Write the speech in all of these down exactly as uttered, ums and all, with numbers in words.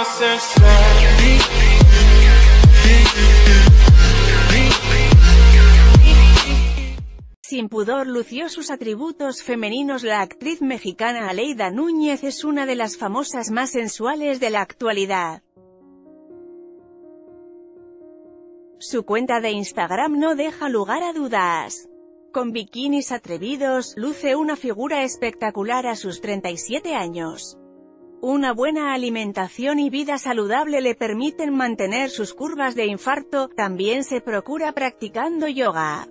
Sin pudor lució sus atributos femeninos. La actriz mexicana Aleida Núñez es una de las famosas más sensuales de la actualidad. Su cuenta de Instagram no deja lugar a dudas. Con bikinis atrevidos, luce una figura espectacular a sus treinta y siete años. Una buena alimentación y vida saludable le permiten mantener sus curvas de infarto. También se procura practicando yoga.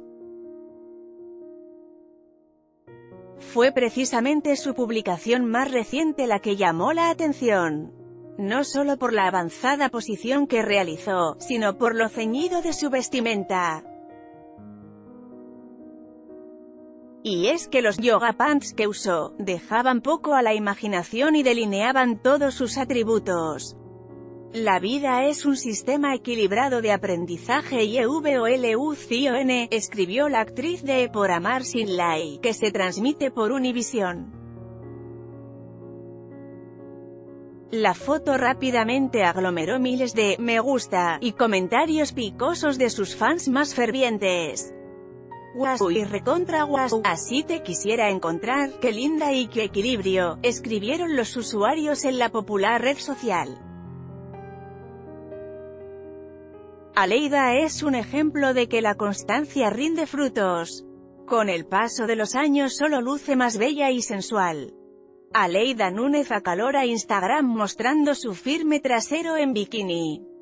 Fue precisamente su publicación más reciente la que llamó la atención. No solo por la avanzada posición que realizó, sino por lo ceñido de su vestimenta. Y es que los yoga pants que usó, dejaban poco a la imaginación y delineaban todos sus atributos. La vida es un sistema equilibrado de aprendizaje y evolución, escribió la actriz de Por amar sin like, que se transmite por Univision. La foto rápidamente aglomeró miles de «me gusta» y comentarios picosos de sus fans más fervientes. «Guau y recontra guau, así te quisiera encontrar, qué linda y qué equilibrio», escribieron los usuarios en la popular red social. Aleida es un ejemplo de que la constancia rinde frutos. Con el paso de los años solo luce más bella y sensual. Aleida Núñez acalora Instagram mostrando su firme trasero en bikini.